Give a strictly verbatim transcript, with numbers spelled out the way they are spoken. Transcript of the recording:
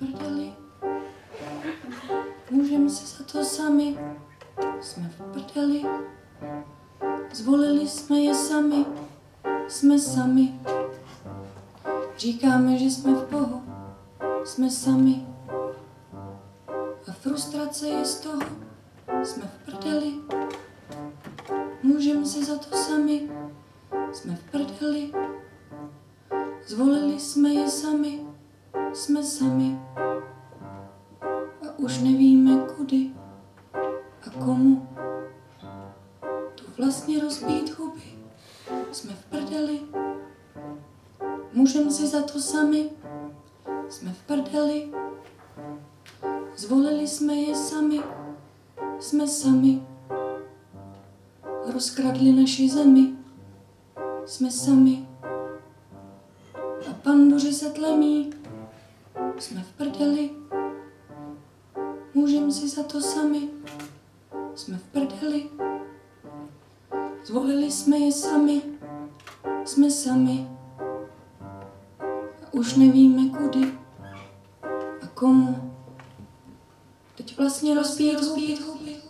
prdeli, můžeme si za to sami. Jsme v prdeli, zvolili jsme je sami, jsme sami. Říkáme, že jsme v Bohu, jsme sami. A frustrace je z toho, jsme v prdeli, můžeme si za to sami, jsme v prdeli. Zvolili jsme je sami, jsme sami. A už nevíme kudy a komu tu vlastně rozbít huby. Jsme v prdeli, můžeme si za to sami, jsme v prdeli. Zvolili jsme je sami, jsme sami. Rozkradli naši zemi, jsme sami. A panduři se tlemí, jsme v prdeli. Můžeme si za to sami, jsme v prdeli. Zvolili jsme je sami, jsme sami. A už nevíme kudy a komu teď vlastně rozbít huby.